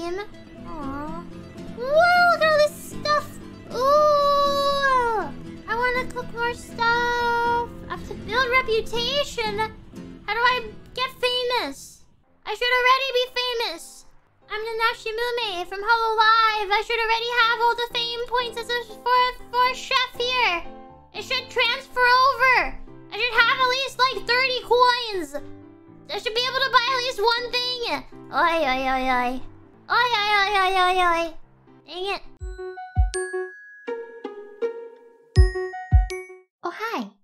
stream. Aww. Whoa, look at all this stuff. Ooh. I want to cook more stuff. I have to build reputation. How do I get famous? I should already be famous. I'm the Mumei from hololive. I should already have all the fame points as for a chef here. It should transfer over. I should have at least like 30 coins. I should be able to buy at least one thing. Oi, oi, oi, oi. Oi, oi, oi, oi, oi, oi. Dang it. Oh, hi.